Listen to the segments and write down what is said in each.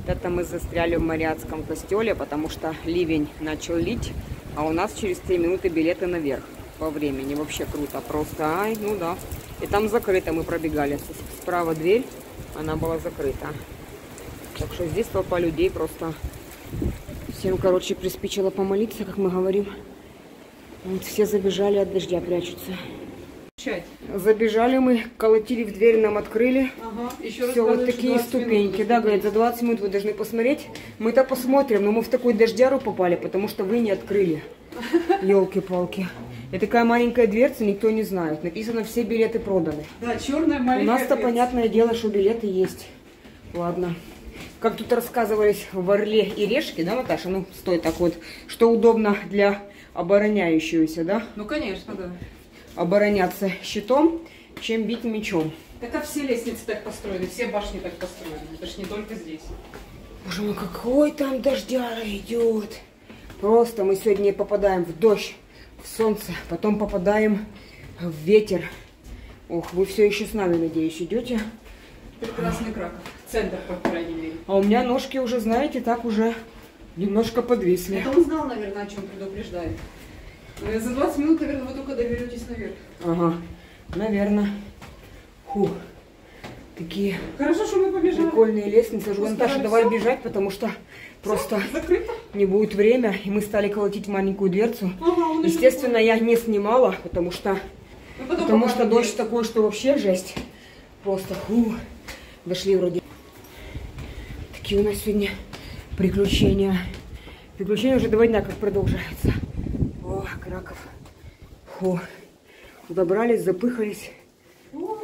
Это мы застряли в Мариатском костеле, потому что ливень начал лить, а у нас через 3 минуты билеты наверх по времени. Вообще круто, просто, ай, ну да. И там закрыто, мы пробегали. Справа дверь, она была закрыта. Так что здесь толпа людей просто. Всем, короче, приспичило помолиться, как мы говорим. Вот все забежали, от дождя прячутся. Забежали мы, колотили в дверь, нам открыли. Ага, все, вот такие ступеньки. Да, говорят, за 20 минут вы должны посмотреть. Мы-то посмотрим, но мы в такой дождяру попали, потому что вы не открыли. Елки-палки. И такая маленькая дверца, никто не знает. Написано, все билеты проданы. Да, черная маленькая. У нас-то понятное дело, что билеты есть. Ладно. Как тут рассказывались в Орле и Решке, да, Наташа? Ну, стой так вот. Что удобно для обороняющегося, да? Ну, конечно, да. Обороняться щитом, чем бить мечом. Так а все лестницы так построены, все башни так построены. Это ж не только здесь. Боже мой, какой там дождяра идет. Просто мы сегодня попадаем в дождь, в солнце, потом попадаем в ветер. Ох, вы все еще с нами, надеюсь, идете. Прекрасный Краков. Центр, по крайней мере. А у меня ножки уже, знаете, так уже немножко подвисли. Это он знал, наверное, о чем предупреждает. За 20 минут, наверное, вы только доберетесь наверх. Ага, наверное. Фу. Такие хорошо, что мы побежали. Прикольные лестницы. Наташа, давай бежать, потому что просто не будет время. И мы стали колотить маленькую дверцу. Ага, естественно, я не снимала, потому что дождь такой, что вообще жесть. Просто фу. Дошли вроде. Такие у нас сегодня приключения. Приключения уже 2 дня как продолжаются. О, Краков. Фу. Добрались, запыхались. О.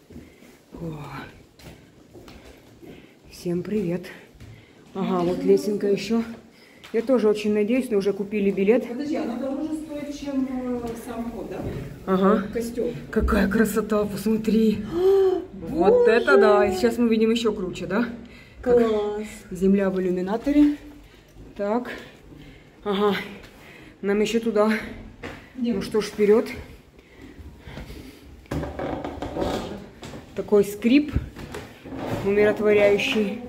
Всем привет. Ага, вот лесенка еще. Я тоже очень надеюсь, но уже купили билет. Подожди, она дороже стоит, чем сам вход, да? Ага. Костюм. Какая красота, посмотри. Вот это да. И сейчас мы видим еще круче, да? Класс. Земля в иллюминаторе. Так. Ага. Нам еще туда. Ну что ж, вперед. Такой скрип умиротворяющий.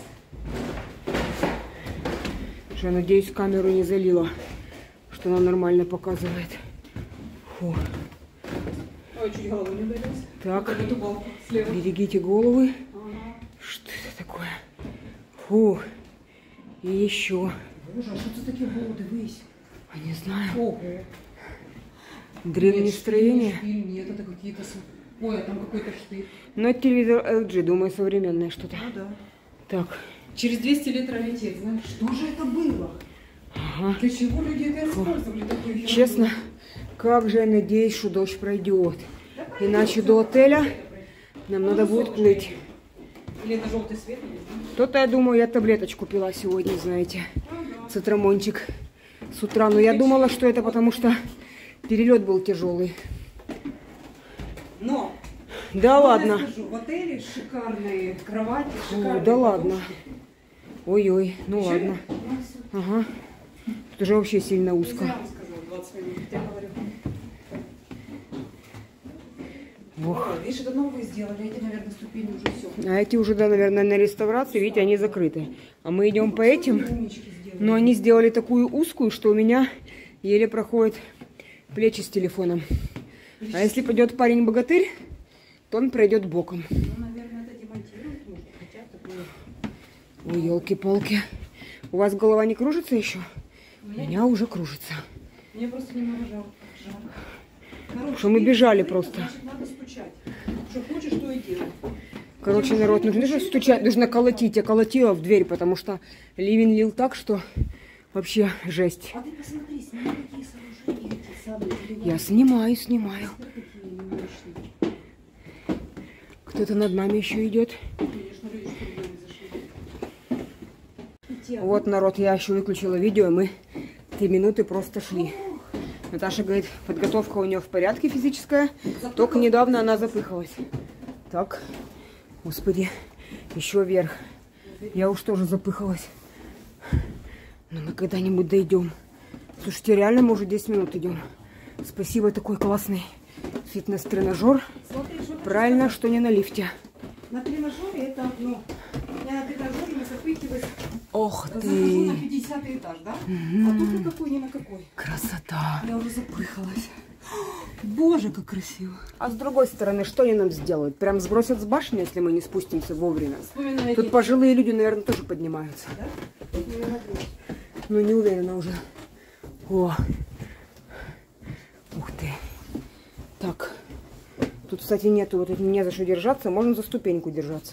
Я надеюсь, камеру не залила, что она нормально показывает. Фу. Ой, чуть голову не ударилась. Так, берегите головы. Ага. Что это такое? Фу. И еще. Боже, а что это такие голоды? Высь. А не знаю. Ого. Древние строения. Нет, это какие-то... Ой, а там какой-то штырь. Ну, это телевизор LG, думаю, современное что-то. Ну да. Так. Через 200 лет раритет, знаешь? Что же это было? Ага. Для чего люди это использовали? Такую честно, как же я надеюсь, что дождь пройдет. Иначе до отеля нам надо будет плыть. Или это желтый свет? То-то, я думаю, я таблеточку пила сегодня, знаете. Цитрамончик с утра. Но я думала, что это потому, что перелет был тяжелый. Но, да ладно. Скажу, в отеле шикарные кровати, шикарные. О, да ладно. Ой-ой, ну еще ладно. Ага. Тут уже вообще сильно узко. Я вам сказала, 20 минут, я говорю. Ох. Видишь, это новые сделали, эти, наверное, ступени уже все. А эти уже, да, наверное, на реставрации, видите, они закрыты. А мы идем по этим, но они сделали такую узкую, что у меня еле проходят плечи с телефоном. А если пойдет парень-богатырь, то он пройдет боком. Ну, наверное, это демонтировать можно, хотя такое... Ой, елки-палки. У вас голова не кружится еще? У меня уже кружится. Мне просто немного жалко. Короче, что мы бежали просто. Значит, надо стучать. Что хочешь, то и делай. Короче, народ, нужно же стучать, нужно колотить. Я колотила в дверь, потому что ливень лил так, что вообще жесть. А ты посмотри, снимай какие сооружения эти самые. Я снимаю. Кто-то над нами еще идет. Вот, народ, я еще выключила видео, мы 3 минуты просто шли. Наташа говорит, подготовка у нее в порядке физическая, только недавно она запыхалась. Так, господи, еще вверх. Я уж тоже запыхалась. Но мы когда-нибудь дойдем. Слушайте, реально мы уже 10 минут идем. Спасибо, такой классный фитнес-тренажер. Правильно, что не на лифте. На тренажере это одно. Я на тренажере не запыхиваюсь Ох Захожу ты! на 50-й этаж, да? А тут никакой, ни на какой. Красота! Я уже запыхалась. Боже, как красиво. А с другой стороны, что они нам сделают? Прям сбросят с башни, если мы не спустимся вовремя? Вспоминайте. Тут пожилые люди, наверное, тоже поднимаются. Да? Ну, не уверена уже. О! Ух ты! Так. Тут, кстати, нету, вот не за что держаться. Можно за ступеньку держаться.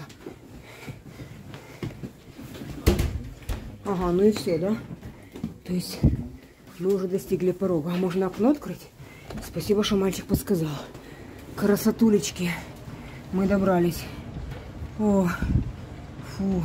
Ага, ну и все, да? То есть мы уже достигли порога. А можно окно открыть? Спасибо, что мальчик подсказал. Красотулечки. Мы добрались. О, фу.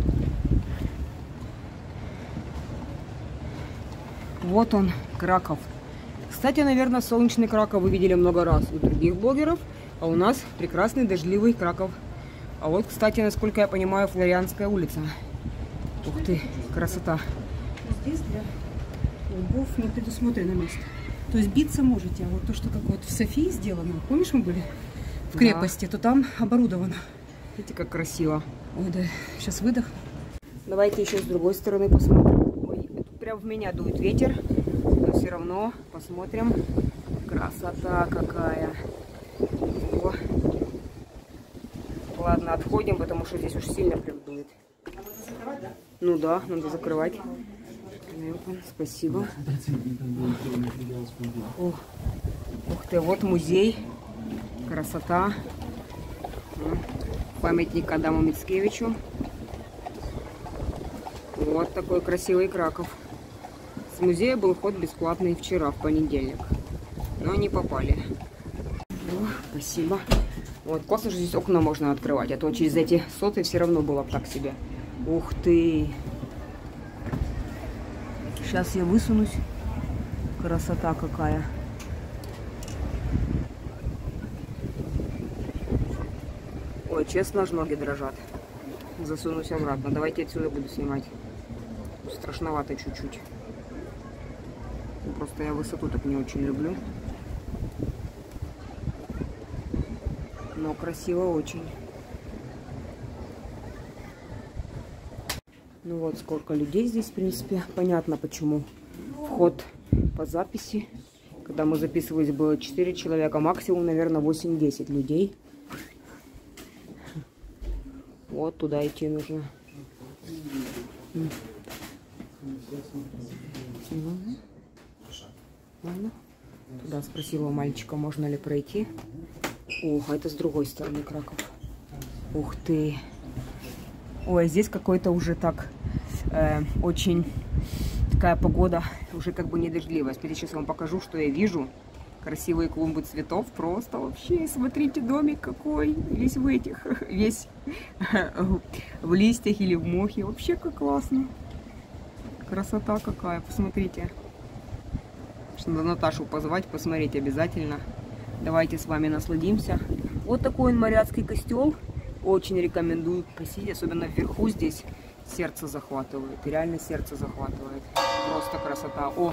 Вот он, Краков. Кстати, наверное, солнечный Краков вы видели много раз у других блогеров. А у нас прекрасный дождливый Краков. А вот, кстати, насколько я понимаю, Флорианская улица. Ух ты, красота. Здесь для лбов не предусмотрено место. То есть биться можете, а вот то, что как вот в Софии сделано, помнишь, мы были в крепости, то там оборудовано. Видите, как красиво. Ой, да, сейчас выдох. Давайте еще с другой стороны посмотрим. Ой, тут прям в меня дует ветер, но все равно посмотрим. Красота какая. О. Ладно, отходим, потому что здесь уж сильно прям дует. Надо закрывать, да? Ну да, надо закрывать. Спасибо. Ух ты, вот музей. Красота. Памятник Адаму Мицкевичу. Вот такой красивый Краков. С музея был вход бесплатный вчера, в понедельник. Но не попали. О, спасибо. Вот, классно, что здесь окна можно открывать. А то через эти соты все равно было бы так себе. Ух ты! Сейчас я высунусь. Красота какая. Ой, честно, аж ноги дрожат. Засунусь обратно. Давайте отсюда буду снимать. Страшновато чуть-чуть. Просто я высоту так не очень люблю. Но красиво очень. Ну вот сколько людей здесь, в принципе. Понятно почему. Вход по записи. Когда мы записывались, было 4 человека. Максимум, наверное, 8-10 людей. Вот туда идти нужно. Ладно. Туда спросила у мальчика, можно ли пройти. Ох, а это с другой стороны Краков. Ух ты. Ой, здесь какой-то уже так очень такая погода, уже как бы не дождливая. Смотрите, сейчас вам покажу, что я вижу. Красивые клумбы цветов, просто вообще, смотрите, домик какой, весь в этих, весь в листьях или в мохе, вообще как классно. Красота какая, посмотрите. Надо Наташу позвать, посмотреть обязательно. Давайте с вами насладимся. Вот такой он моряцкий костел. Очень рекомендую посидеть, особенно вверху здесь сердце захватывает. И реально сердце захватывает. Просто красота. О!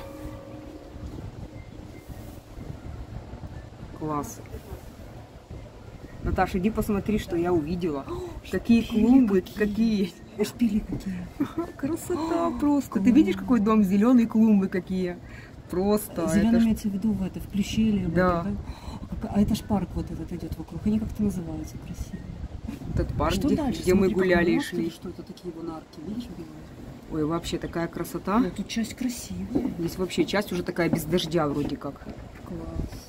Класс. Наташа, иди посмотри, что я увидела. Какие клумбы, какие. Шпили какие. Красота просто. Ты видишь, какой дом зеленый, клумбы какие. Просто. Зеленый имеется в виду в Плющеле. Да. А это ж парк вот этот идет вокруг. Они как-то называются красиво. Этот парк, что дальше? где мы Смотри, гуляли и нарки, шли. что это такие вон арки, видишь? Ой, вообще такая красота. Ну, тут часть красивая. Здесь вообще часть уже такая без дождя вроде как. Класс.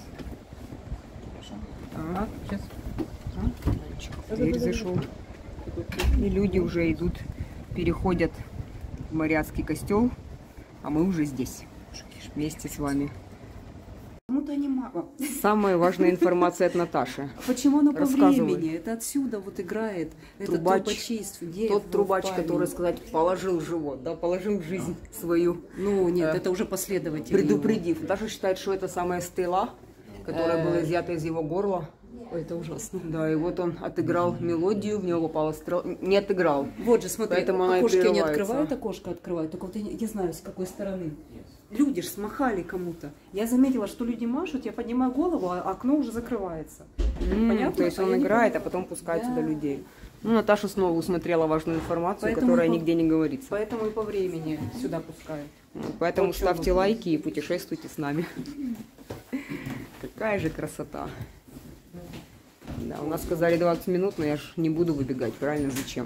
Ага, сейчас. Дверь зашел. И люди уже идут, переходят в моряцкий костел, а мы уже здесь, вместе с вами. Кому-то не мало. Самая важная информация от Наташи. Почему оно по Рассказывай. времени? Это отсюда вот играет. Это Трубач. трубочист. Тот трубач, который, сказать, положил живот, да, положил жизнь свою. Ну, нет, это уже последовательно. Предупредив. Наташа считает, что это самая стела, которая была изъята из его горла. Ой, это ужасно. Да, и вот он отыграл мелодию, в него попала стрела. Не отыграл. Вот же, смотри, Поэтому она и окошки они прерывается. открывают, окошко открывают, только вот я знаю, с какой стороны. Люди ж смахали кому-то. Я заметила, что люди машут, я поднимаю голову, а окно уже закрывается. Понятно? То есть А он я не играет, а понимаю. потом пускает сюда людей. Ну, Наташа снова усмотрела важную информацию, Поэтому которая нигде не говорится. Поэтому и по времени сюда пускают. Поэтому Вот ставьте чего. лайки и путешествуйте с нами. Какая же красота. Да, у нас сказали 20 минут, но я ж не буду выбегать, правильно? Зачем?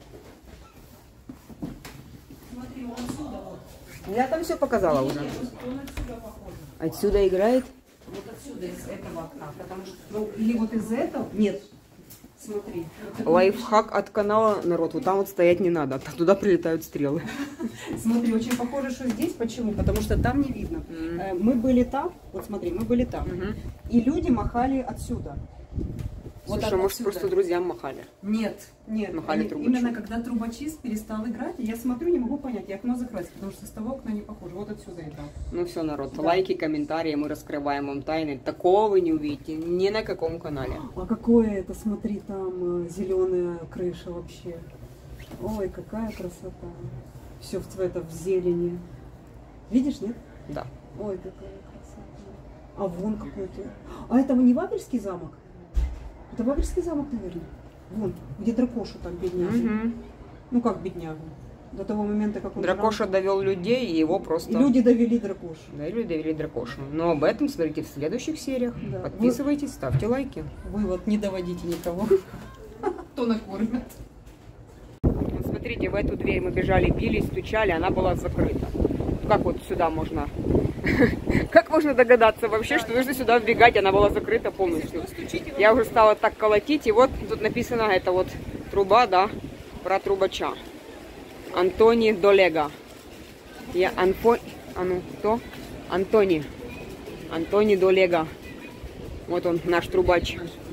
Смотри, он отсюда вот. Я там все показала уже. Он отсюда похож. Отсюда играет? Вот отсюда, из этого окна. Потому что, ну, или вот из этого. Нет. Смотри. Лайфхак от канала, народ. Вот там вот стоять не надо, а туда прилетают стрелы. Смотри, очень похоже, что здесь. Почему? Потому что там не видно. Мы были там, вот смотри, мы были там. И люди махали отсюда. Вот Слушай, может, отсюда. просто друзьям махали? Нет, нет. Махали трубочком. Именно когда трубочист перестал играть, я смотрю, не могу понять, и окно закрылось, потому что с того окна не похоже. Вот отсюда играл. Ну все, народ, Да. лайки, комментарии, мы раскрываем вам тайны. Такого вы не увидите ни на каком канале. А какое это, смотри, там зеленая крыша вообще. Ой, какая красота. Все в зелени. Видишь, нет? Да. Ой, какая красота. А вон какой-то. А это не Вавельский замок? Это Вавельский замок, наверное. Вон, где Дракоша там бедняга. Мгм. Ну как бедняга? До того момента, как он Дракоша довел людей, и его И просто... люди довели Дракошу. Да, люди довели Дракошу. Но об этом смотрите в следующих сериях. Да. Подписывайтесь, ставьте лайки. Вы вот не доводите никого. То накормят. Вот смотрите, в эту дверь мы бежали, били, стучали, она была закрыта. Как вот сюда можно... Как можно догадаться вообще, что нужно сюда вбегать, она была закрыта полностью. Я уже стала так колотить, и вот тут написано, это вот труба, да, про трубача. Антони Долега. Я Анфо... А ну, кто? Антони. Антони Долега. Вот он, наш трубач.